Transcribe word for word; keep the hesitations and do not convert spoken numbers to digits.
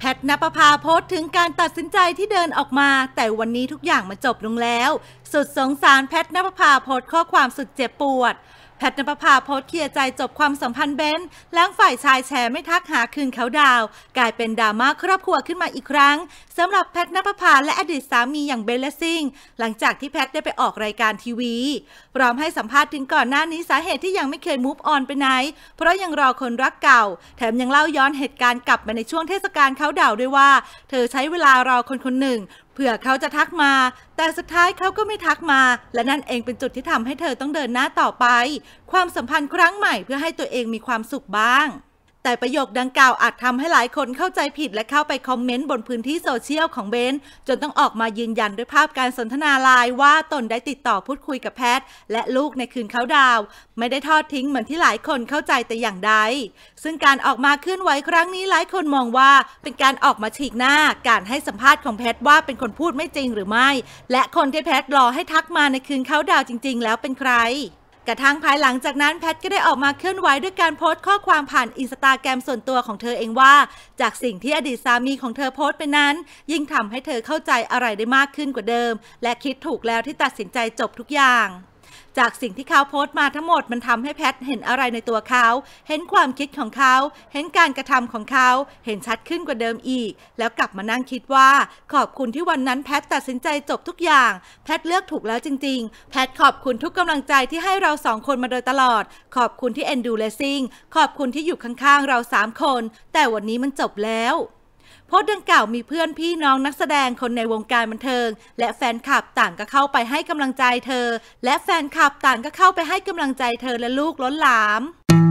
แพทณปภาโพสต์ถึงการตัดสินใจที่เดินออกมาแต่วันนี้ทุกอย่างมาจบลงแล้วสุดสงสารแพทณปภาโพสต์ข้อความสุดเจ็บปวดแพทณปภาโพสต์เคลียร์ใจจบความสัมพันธ์เบนซ์หลังฝ่ายชายแชร์ไม่ทักหาคืนเขาดาวกลายเป็นดราม่าครอบครัวขึ้นมาอีกครั้งสำหรับแพทณปภาและอดีตสามีอย่างเบนและซิงหลังจากที่แพทได้ไปออกรายการทีวีพร้อมให้สัมภาษณ์ถึงก่อนหน้านี้สาเหตุที่ยังไม่เคยมูฟออนไปไหนเพราะยังรอคนรักเก่าแถมยังเล่าย้อนเหตุการณ์กลับมาในช่วงเทศกาลเขาดาวด้วยว่าเธอใช้เวลารอคนคนหนึ่งเผื่อเขาจะทักมาแต่สุดท้ายเขาก็ไม่ทักมาและนั่นเองเป็นจุดที่ทำให้เธอต้องเดินหน้าต่อไปความสัมพันธ์ครั้งใหม่เพื่อให้ตัวเองมีความสุขบ้างแต่ประโยคดังกล่าวอาจทำให้หลายคนเข้าใจผิดและเข้าไปคอมเมนต์บนพื้นที่โซเชียลของเบนซ์จนต้องออกมายืนยันด้วยภาพการสนทนาไลน์ว่าตนได้ติดต่อพูดคุยกับแพทและลูกในคืนเขาดาวไม่ได้ทอดทิ้งเหมือนที่หลายคนเข้าใจแต่อย่างใดซึ่งการออกมาเคลื่อนไหวครั้งนี้หลายคนมองว่าเป็นการออกมาฉีกหน้าการให้สัมภาษณ์ของแพทว่าเป็นคนพูดไม่จริงหรือไม่และคนที่แพทรอให้ทักมาในคืนเขาดาวจริงๆแล้วเป็นใครกระทั่งภายหลังจากนั้นแพทก็ได้ออกมาเคลื่อนไหวด้วยการโพสต์ข้อความผ่านอินสตาแกรมส่วนตัวของเธอเองว่าจากสิ่งที่อดีตสามีของเธอโพสต์ไปนั้นยิ่งทำให้เธอเข้าใจอะไรได้มากขึ้นกว่าเดิมและคิดถูกแล้วที่ตัดสินใจจบทุกอย่างจากสิ่งที่เขาโพสต์มาทั้งหมดมันทำให้แพทเห็นอะไรในตัวเขาเห็นความคิดของเขาเห็นการกระทำของเขาเห็นชัดขึ้นกว่าเดิมอีกแล้วกลับมานั่งคิดว่าขอบคุณที่วันนั้นแพทตัดสินใจจบทุกอย่างแพทเลือกถูกแล้วจริงๆแพทขอบคุณทุกกำลังใจที่ให้เราสองคนมาโดยตลอดขอบคุณที่เอ็นดูและซิงขอบคุณที่อยู่ข้างๆเราสามคนแต่วันนี้มันจบแล้วโพสต์ดังกล่าวมีเพื่อนพี่น้องนักแสดงคนในวงการบันเทิงและแฟนคลับต่างก็เข้าไปให้กำลังใจเธอและแฟนคลับต่างก็เข้าไปให้กำลังใจเธอและลูกล้นหลาม